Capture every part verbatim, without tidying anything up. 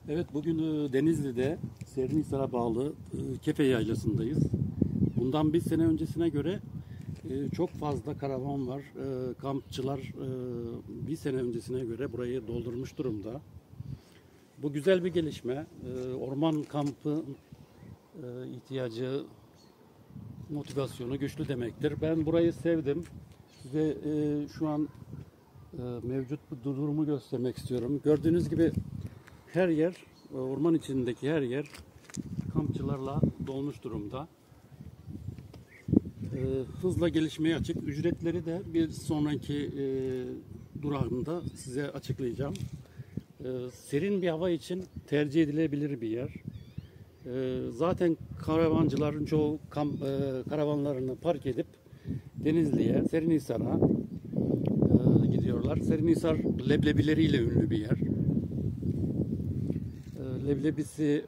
Evet, bugün e, Denizli'de Serinhisar'a bağlı e, Kefe Yaylası'ndayız. Bundan bir sene öncesine göre e, çok fazla karavan var. E, kampçılar e, bir sene öncesine göre burayı doldurmuş durumda. Bu güzel bir gelişme. E, orman kampı e, ihtiyacı, motivasyonu güçlü demektir. Ben burayı sevdim. Size e, şu an e, mevcut bir durumu göstermek istiyorum. Gördüğünüz gibi her yer, orman içindeki her yer kampçılarla dolmuş durumda. Ee, hızla gelişmeye açık. Ücretleri de bir sonraki e, durağında size açıklayacağım. Ee, serin bir hava için tercih edilebilir bir yer. Ee, zaten karavancıların çoğu kamp, e, karavanlarını park edip Denizli'ye, Serinhisar'a e, gidiyorlar. Serinhisar leblebileriyle ünlü bir yer. Leblebisi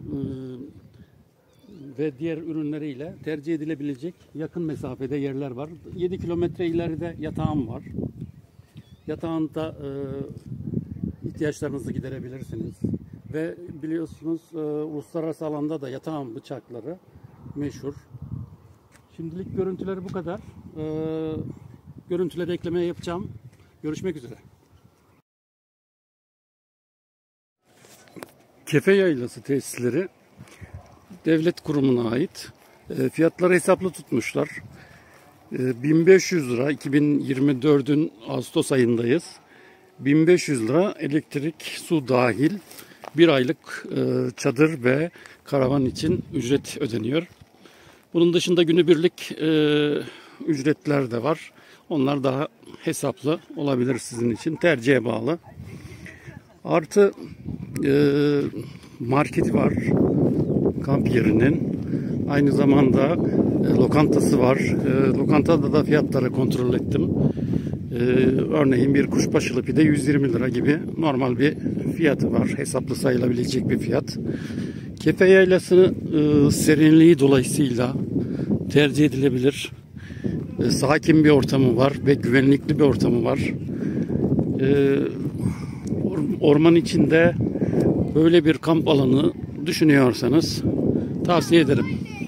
ve diğer ürünleriyle tercih edilebilecek yakın mesafede yerler var. yedi kilometre ileride yatağım var. Yatağında ihtiyaçlarınızı giderebilirsiniz. Ve biliyorsunuz uluslararası alanda da yatağım bıçakları meşhur. Şimdilik görüntüleri bu kadar. Görüntüleri eklemeye yapacağım. Görüşmek üzere. Kefe Yaylası tesisleri devlet kurumuna ait. E, fiyatları hesaplı tutmuşlar. E, bin beş yüz lira, iki bin yirmi dördün Ağustos ayındayız. bin beş yüz lira elektrik, su dahil bir aylık e, çadır ve karavan için ücret ödeniyor. Bunun dışında günübirlik e, ücretler de var. Onlar daha hesaplı olabilir sizin için. Tercihe bağlı. Artı e, marketi var kamp yerinin. Aynı zamanda e, lokantası var. E, lokantada da fiyatları kontrol ettim. E, örneğin bir kuşbaşılı pide yüz yirmi lira gibi normal bir fiyatı var. Hesaplı sayılabilecek bir fiyat. Kefe Yaylası e, serinliği dolayısıyla tercih edilebilir. E, sakin bir ortamı var ve güvenlikli bir ortamı var. E, Orman içinde böyle bir kamp alanı düşünüyorsanız tavsiye ederim.